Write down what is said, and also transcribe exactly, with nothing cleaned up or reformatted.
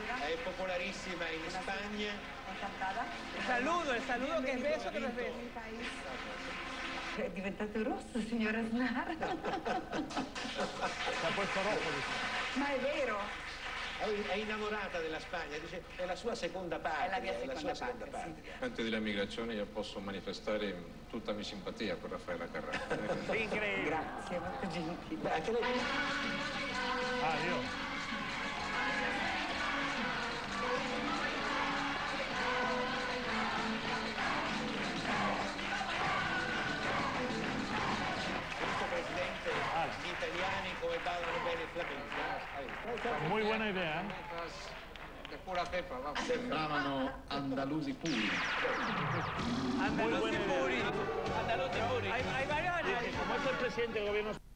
È popolarissima in Spagna. Encantada. El saludo, el saludo que es beso, que no es beso. È diventato rosso, signora Aznar. Si è puesto rojo, dice. Ma è vero. È innamorata della Spagna, dice è la sua seconda patria. È la mia seconda, la sua patria, seconda sì. patria. Durante della migrazione io posso manifestare tutta la mia simpatia per Raffaella Carrà. Increíble. Grazie, molto gentile. Beh, anche lei... Ah, io. Presidente, gli italiani come ballano bene il flamenco. Muy buena idea, ¿eh? De pura cepa, vamos. Sembravano andalusi puri. Andalusi buena idea. puri. Andalusi puri. Hay, hay varios Como es el presidente del gobierno